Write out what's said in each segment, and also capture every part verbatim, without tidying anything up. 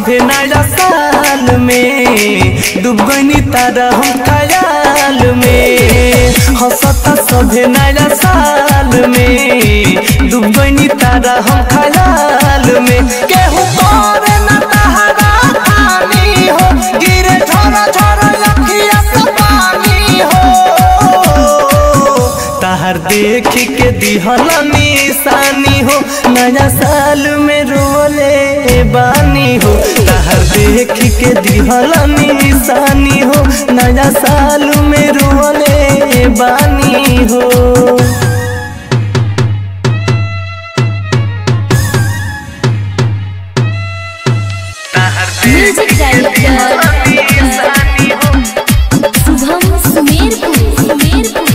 सभे नया साल में डूब गई तारा हम ख्याल में। हंसता सभे नया साल में डूब गई तारा हम ख्याल में। केहू करे न तहरा खानी हो गिरे झोरा झोरा अखिया से पानी हो। तहर देख के दिहल निशानी हो नया साल में रोले बानी हो। तहर देख के दिहल निशानी हो नया साल में रोले बानी हो। Music director Shubham Sumerpur Sumerpur.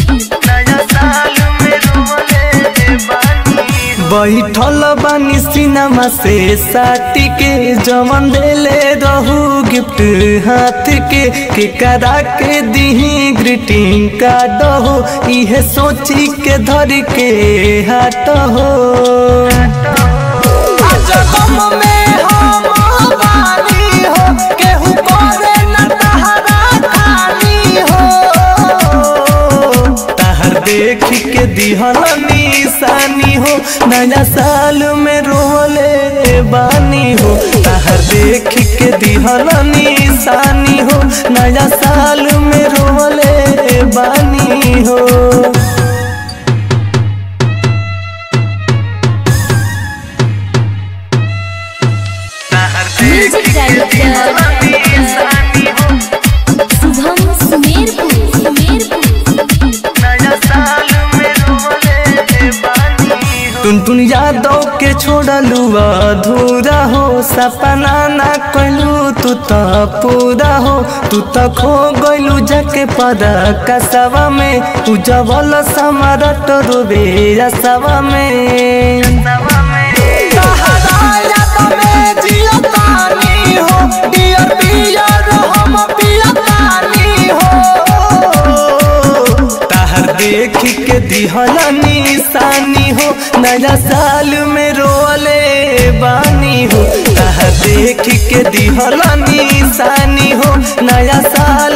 बैठल बानी सिनेमा से साटी के जमन देले रहू गिफ्ट हाथ के के करा के दीही ग्रीटिंग कार्ड हो। इहे सोची के धर के हाथ हो। आज गम में हम बानी हो केहू करे न तहरा खानी हो। तहर देख के दिहल निशानी हो नया साल में रोले बानी हो। तहर देख के दिहल निशानी हो नया साल में रोले बानी हो। Music director Shubham Sumerpur Sumerpur. टुन टुन यादव के छोड़लू अधूरा हो सपना ना कहलू तू तो पूरा हो। तू तो खो गलू जाके पदा कसवा में उजवल समरट रोबे रसवा में। देख के दिहल निशानी हो नया साल में रोले बानी हो। तहर देख के दिहल निशानी हो नया साल